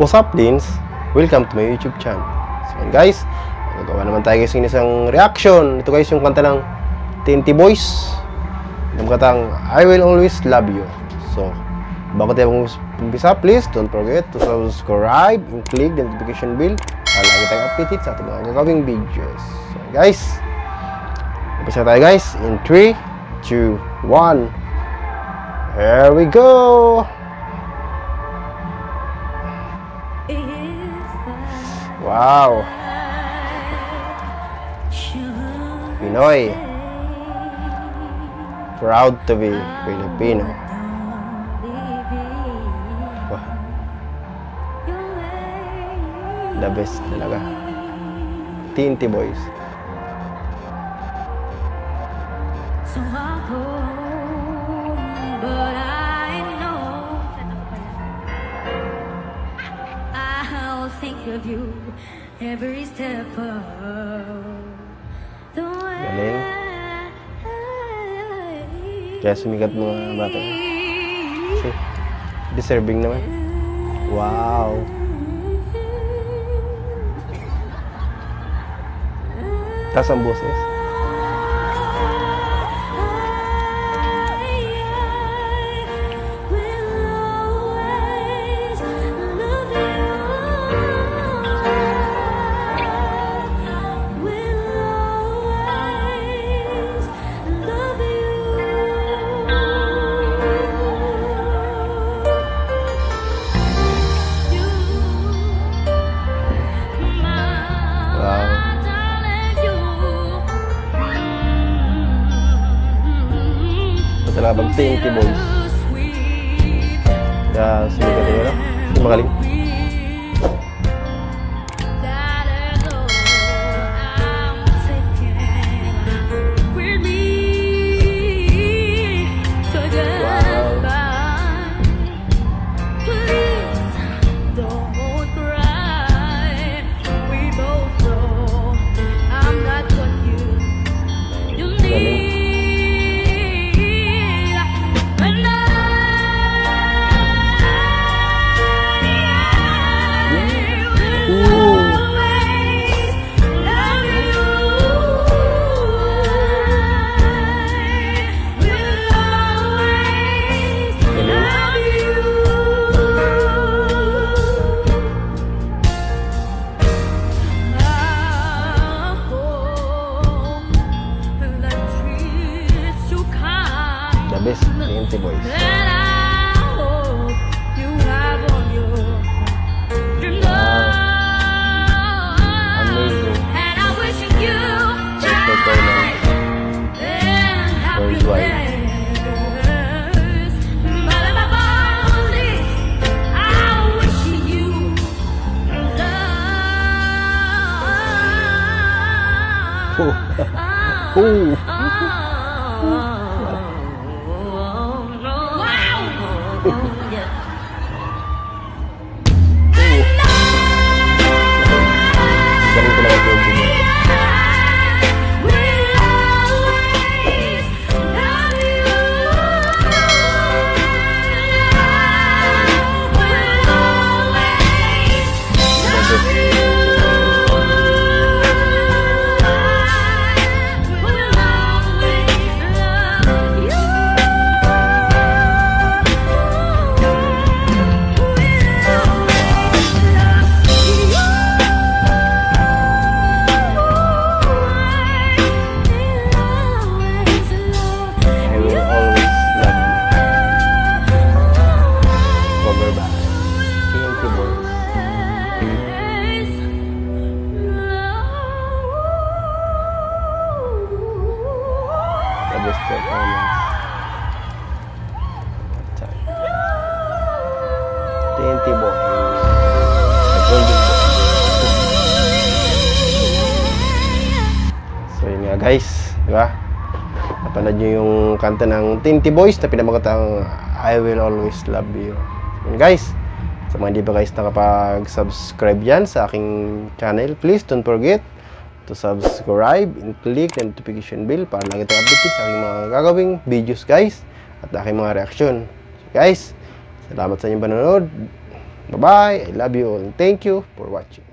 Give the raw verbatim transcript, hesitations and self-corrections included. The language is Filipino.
What's up, Dins? Welcome to my YouTube channel. So yun guys, gagawa naman tayo guys ng isang reaction. Ito guys yung kanta ng T N T Boys, yung katang I Will Always Love You. So bago tayo umpisa, please don't forget to subscribe and click the notification bell para lagi tayong updated sa ating mga gagawing videos. So guys, umpisa tayo guys in three, two, one. Here we go! Wow! Pinoy. Proud to be Filipino. Wow. The best talaga. T N T Boys. But I know I'll think of you every step of the way. Galing. Kaya sumikat mga bata. See? Deserving naman. Wow. Taas ang boses. Talaga pag T N T Boys kaya sumikat din nila magaling. Best T N T Boys. Amazing. Best performance. T N T Boys. So yun nga guys, di ba? Napanood nyo yung kanta ng T N T Boys na pinamagatang I Will Always Love You. Yun guys, sa mga hindi pa guys nakapag-subscribe dyan sa aking channel, please don't forget to subscribe and click the notification bell para lagi tayong updated sa aking mga gagawing videos guys at aking mga reaction. So guys, salamat sa inyong panonood. Bye-bye. I love you all. Thank you for watching.